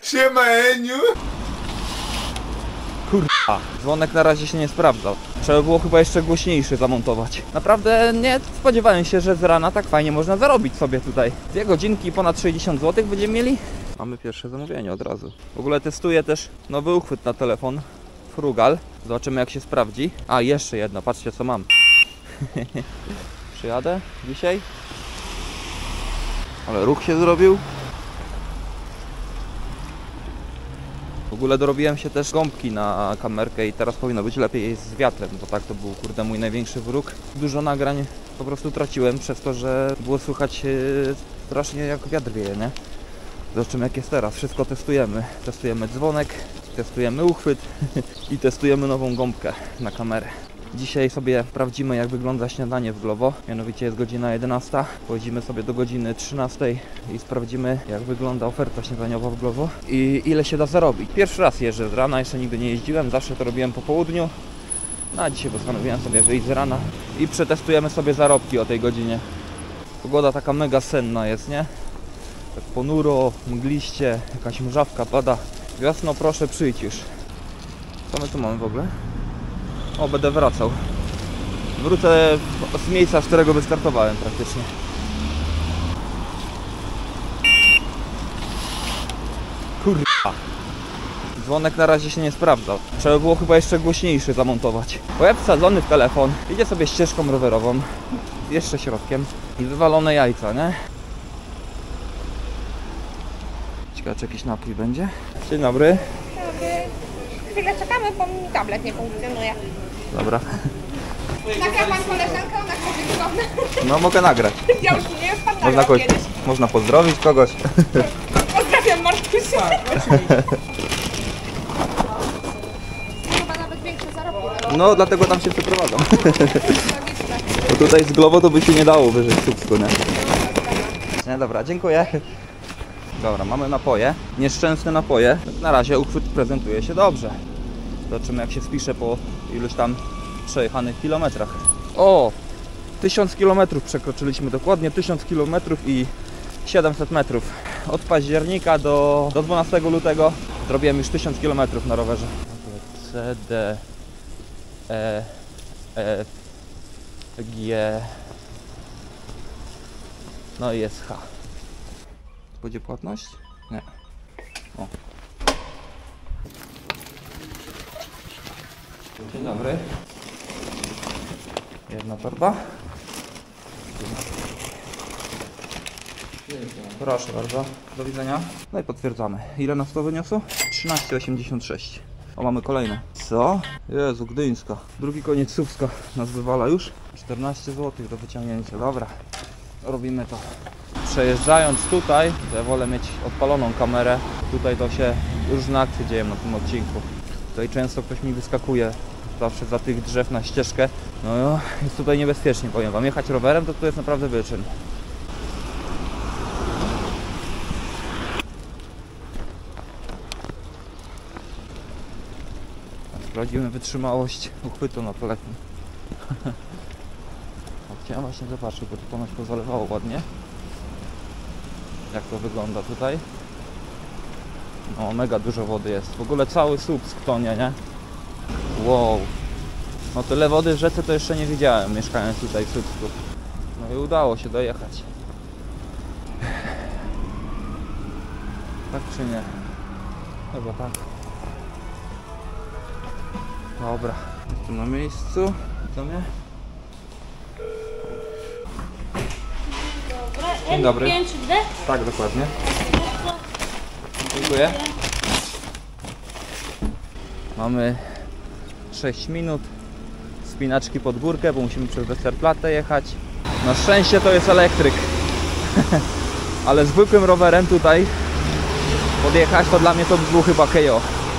Siema Eniu! Kurwa, dzwonek na razie się nie sprawdzał. Trzeba było chyba jeszcze głośniejszy zamontować. Naprawdę nie spodziewałem się, że z rana tak fajnie można zarobić sobie tutaj. 2 godzinki i ponad 60 zł będziemy mieli. Mamy pierwsze zamówienie od razu. W ogóle testuję też nowy uchwyt na telefon. Frugal. Zobaczymy jak się sprawdzi. A, jeszcze jedno, patrzcie co mam. Przyjadę dzisiaj. Ale ruch się zrobił. W ogóle dorobiłem się też gąbki na kamerkę i teraz powinno być lepiej z wiatrem, bo tak to był kurde mój największy wróg. Dużo nagrań po prostu traciłem przez to, że było słychać strasznie jak wiatr wieje, nie? Zobaczymy jak jest teraz. Wszystko testujemy. Testujemy dzwonek, testujemy uchwyt i testujemy nową gąbkę na kamerę. Dzisiaj sobie sprawdzimy jak wygląda śniadanie w Glovo. Mianowicie jest godzina 11. Pojedziemy sobie do godziny 13 i sprawdzimy jak wygląda oferta śniadaniowa w Glovo i ile się da zarobić. Pierwszy raz jeżdżę z rana, jeszcze nigdy nie jeździłem, zawsze to robiłem po południu. No a dzisiaj postanowiłem sobie wyjść z rana i przetestujemy sobie zarobki o tej godzinie. Pogoda taka mega senna jest, nie? Tak ponuro, mgliście, jakaś mrzawka pada. Wiosno, proszę przyjdź już. Co my tu mamy w ogóle? O, będę wracał. Wrócę z miejsca, z którego wystartowałem praktycznie. Kurwa. Dzwonek na razie się nie sprawdzał. Trzeba było chyba jeszcze głośniejszy zamontować. Łeb wsadzony w telefon. Idzie sobie ścieżką rowerową. Jeszcze środkiem. I wywalone jajca, nie? Ciekawe czy jakiś napój będzie. Dzień dobry. Chwilę czekamy, bo mi tablet nie funkcjonuje. Dobra. Nagra pan koleżankę, ona chce wygląda. No mogę nagrać. Ja już nie jest pan nagrał kiedyś. Można pozdrowić kogoś. Pozdrawiam Martusia. Chyba nawet większe zarobki. No dlatego tam się przeprowadzam. Logiczne. Bo tutaj z Glovo to by się nie dało wyżyć subsku, nie? Nie, dobra, dziękuję. Dobra, mamy napoje. Nieszczęsne napoje. Na razie uchwyt prezentuje się dobrze. Zobaczymy jak się spisze po iluś tam przejechanych kilometrach. O! 1000 km przekroczyliśmy dokładnie. 1000 km i 700 metrów. Od października do 12 lutego zrobiłem już 1000 km na rowerze. C, D, E, F, G. No i jest H. Będzie płatność? Nie. O. Dzień dobry. Jedna torba. Proszę bardzo. Do widzenia. No i potwierdzamy. Ile nas to wyniosło? 13,86. O, mamy kolejne. Co? Jezu, Gdyńska. Drugi koniec Słupska nas wywala już. 14 zł do wyciągnięcia. Dobra. Robimy to. Przejeżdżając tutaj, to ja wolę mieć odpaloną kamerę. Tutaj to się różne akcje dzieją na tym odcinku. Tutaj często ktoś mi wyskakuje zawsze za tych drzew na ścieżkę. No jest tutaj niebezpiecznie, powiem wam. Jechać rowerem to tu jest naprawdę wyczyn. Sprawdzimy wytrzymałość uchwytu na telefon. Chciałem właśnie zobaczyć, bo tu ponoć pozalewało ładnie. Jak to wygląda tutaj. No mega dużo wody jest. W ogóle cały Słupsk tonie, nie? Wow. No tyle wody w rzece to jeszcze nie widziałem, mieszkając tutaj w Słupsku. No i udało się dojechać. Tak czy nie? Chyba tak. Dobra. Jestem na miejscu. Co mnie? Dzień dobry. Tak, dokładnie. Dziękuję. Mamy 6 minut spinaczki pod górkę, bo musimy przez Westerplatte jechać. Na szczęście to jest elektryk. Ale zwykłym rowerem tutaj podjechać to dla mnie to by było chyba KO.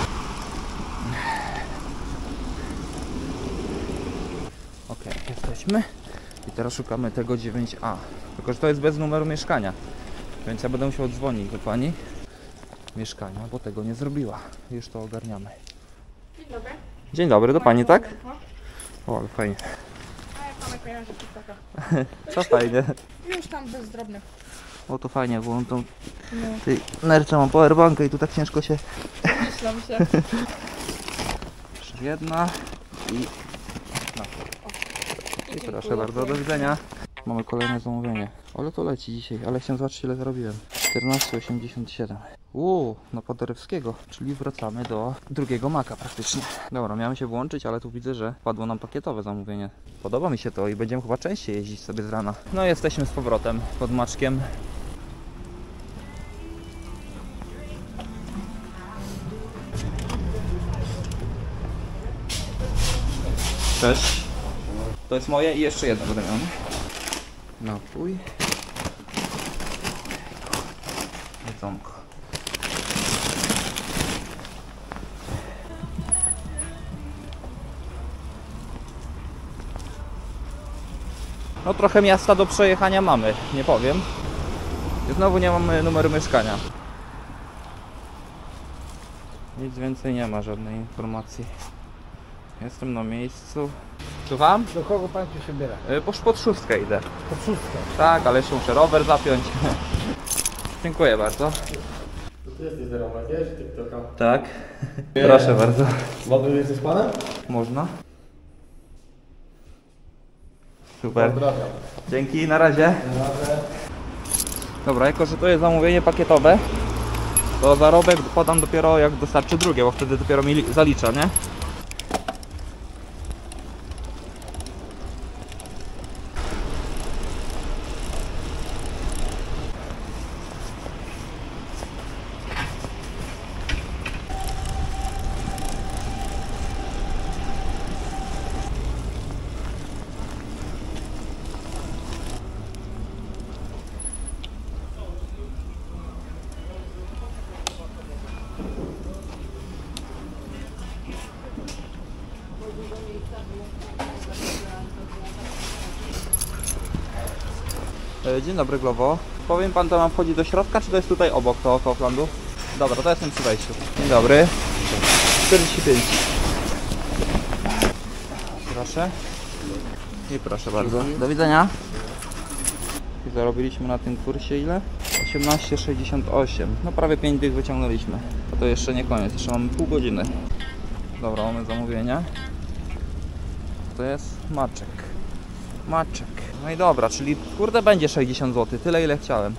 Ok, jesteśmy. I teraz szukamy tego 9A. Tylko że to jest bez numeru mieszkania. Więc ja będę musiał dzwonić do pani mieszkania, bo tego nie zrobiła. Już to ogarniamy. Dzień dobry. Dzień dobry, do pani, tak? O, ale fajnie. A jak mamy kojarzy TikToka? Co fajnie. Już tam bez drobnych. O, to fajnie, bo on tą... No. Ty, nerce mam powerbankę i tu tak ciężko się... Myślałam się. Jeszcze jedna i... No. I proszę bardzo, do widzenia. Mamy kolejne zamówienie. Ale to leci dzisiaj, ale chciałem zobaczyć ile zarobiłem. 14,87. Na Paderewskiego, czyli wracamy do drugiego maka praktycznie. Dobra, miałem się włączyć, ale tu widzę, że padło nam pakietowe zamówienie. Podoba mi się to i będziemy chyba częściej jeździć sobie z rana. No jesteśmy z powrotem pod Maczkiem. Cześć. To jest moje i jeszcze jedno będę miał. Napój. Jedzonko. No trochę miasta do przejechania mamy, nie powiem. I znowu nie mamy numeru mieszkania. Nic więcej nie ma, żadnej informacji. Jestem na miejscu. Słucham? Do kogo pan tu się biera? Pod szóstkę idę. Pod szóstkę. Tak, ale jeszcze muszę rower zapiąć. Dziękuję bardzo. Tu jesteś zerować, wiesz? TikToka. Tak. Proszę bardzo. Mogę jesteś panem? Można? Super. Pozdrawiam. Dzięki, na razie. Dobra, jako że to jest zamówienie pakietowe, to zarobek podam dopiero jak dostarczy drugie, bo wtedy dopiero mi zalicza, nie? Dzień dobry, Glovo. Powiem pan, to mam wchodzić do środka, czy to jest tutaj obok to Kauflandu? Dobra, to jestem przy wejściu. Dzień dobry. 45. Proszę. I proszę bardzo. Do widzenia. I zarobiliśmy na tym kursie ile? 18,68. No prawie 5 dych wyciągnęliśmy. A to jeszcze nie koniec, jeszcze mamy pół godziny. Dobra, mamy zamówienie. To jest Maczek. Maczek. No i dobra, czyli kurde będzie 60 zł, tyle ile chciałem.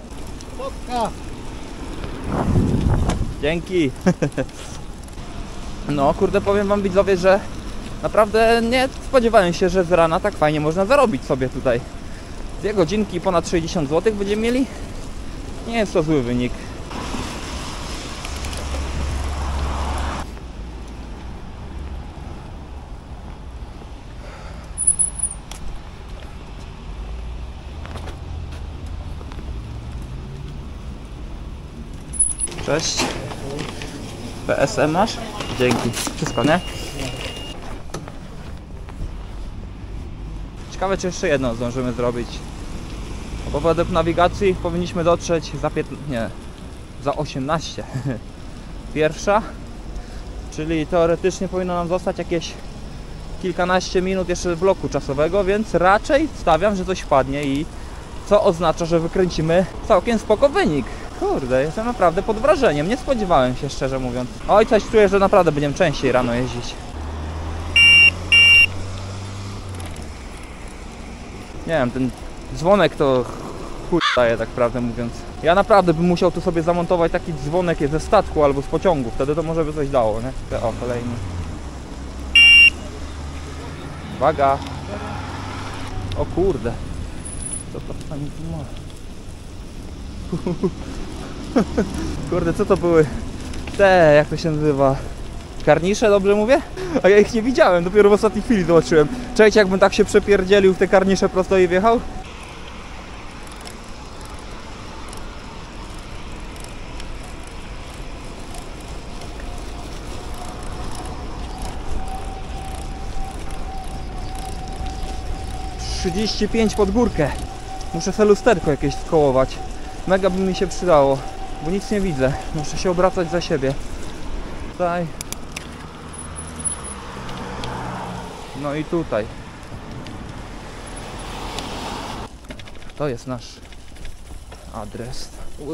Dzięki. No kurde, powiem wam widzowie, że naprawdę nie spodziewałem się, że z rana tak fajnie można zarobić sobie tutaj. 2 godzinki ponad 60 zł będziemy mieli. Nie jest to zły wynik. Cześć. PSM masz? Dzięki. Wszystko, nie? Ciekawe, czy jeszcze jedno zdążymy zrobić. Bo według nawigacji powinniśmy dotrzeć za 15, nie, za 18. Pierwsza. Czyli teoretycznie powinno nam zostać jakieś kilkanaście minut jeszcze bloku czasowego, więc raczej stawiam, że coś wpadnie i co oznacza, że wykręcimy całkiem spoko wynik. Kurde, jestem naprawdę pod wrażeniem, nie spodziewałem się, szczerze mówiąc. Oj, coś czuję, że naprawdę będziemy częściej rano jeździć. Nie wiem, ten dzwonek to chuj daje, tak prawdę mówiąc. Ja naprawdę bym musiał tu sobie zamontować taki dzwonek ze statku albo z pociągu, wtedy to może by coś dało, nie? O, kolejny. Uwaga! O kurde! Co to pani tu ma? Kurde, co to były? Jak to się nazywa? Karnisze, dobrze mówię? A ja ich nie widziałem, dopiero w ostatniej chwili zobaczyłem. Czekajcie, jakbym tak się przepierdzielił w te karnisze prosto i wjechał? ...35 pod górkę. Muszę sobie lusterko jakieś skołować. Mega by mi się przydało, bo nic nie widzę. Muszę się obracać za siebie. Tutaj. No i tutaj. To jest nasz adres.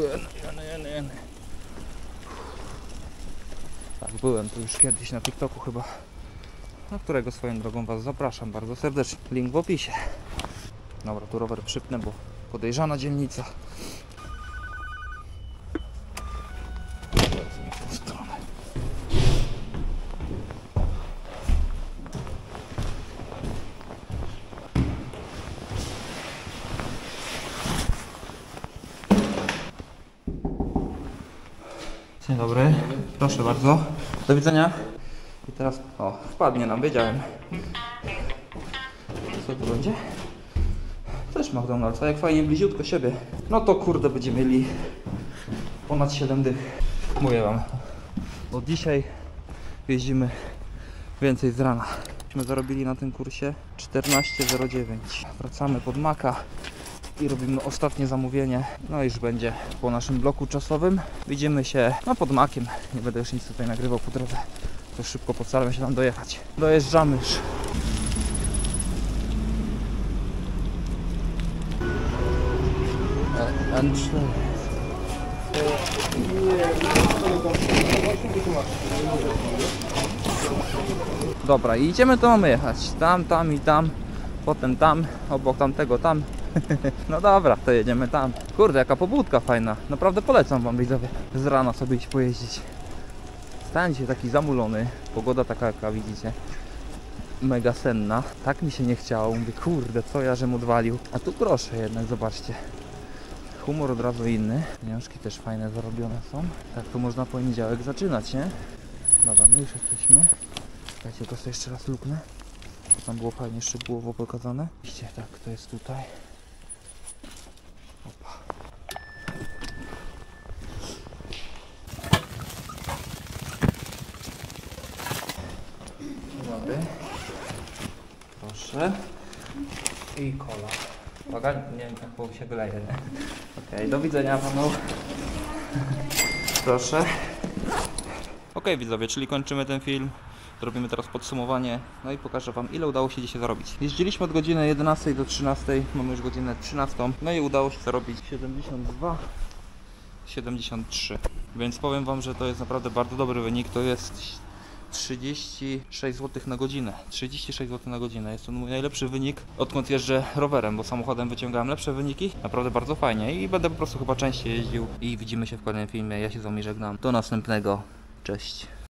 Tak, byłem tu już kiedyś na TikToku chyba, na którego swoją drogą Was zapraszam bardzo serdecznie. Link w opisie. Dobra, tu rower przypnę, bo podejrzana dzielnica. W tą stronę. Dzień dobry, proszę bardzo. Do widzenia. I teraz, o, wpadnie nam, wiedziałem. Co tu będzie? Też McDonald's, a jak fajnie bliziutko siebie. No to kurde, będziemy mieli ponad 7 dych. Mówię wam, od dzisiaj jeździmy więcej z rana. Myśmy zarobili na tym kursie 14,09. Wracamy pod Maka i robimy ostatnie zamówienie. No i już będzie po naszym bloku czasowym. Widzimy się pod Makiem. Nie będę już nic tutaj nagrywał po drodze. To szybko postaram się tam dojechać. Dojeżdżamy już. N4. Dobra, i idziemy, to mamy jechać. Tam i tam. Potem tam, obok tamtego tam. No dobra, to jedziemy tam. Kurde, jaka pobudka fajna. Naprawdę polecam wam, widzowie, z rana sobie iść pojeździć. Stan dzisiaj taki zamulony. Pogoda taka, jaka widzicie. Mega senna. Tak mi się nie chciało. Mówię, kurde, co ja żem odwalił. A tu proszę jednak, zobaczcie. Humor od razu inny. Pieniążki też fajne zarobione są. Tak to można poniedziałek zaczynać, nie? Dobra, my już jesteśmy. Czekajcie, to sobie jeszcze raz luknę. Tam było fajnie szczegółowo pokazane. Widzicie, tak, to jest tutaj. Opa. Dobry. Proszę. I kola. Uwaga, nie wiem, jak bo się wyleje. Okej, do widzenia panu. Proszę. Okej, widzowie, czyli kończymy ten film. Zrobimy teraz podsumowanie, no i pokażę wam, ile udało się dzisiaj zarobić. Jeździliśmy od godziny 11 do 13, mamy już godzinę 13, no i udało się zarobić 72,73. Więc powiem wam, że to jest naprawdę bardzo dobry wynik, to jest 36 zł na godzinę. 36 zł na godzinę. Jest to mój najlepszy wynik, odkąd jeżdżę rowerem, bo samochodem wyciągałem lepsze wyniki. Naprawdę bardzo fajnie i będę po prostu chyba częściej jeździł. I widzimy się w kolejnym filmie. Ja się z wami żegnam. Do następnego. Cześć.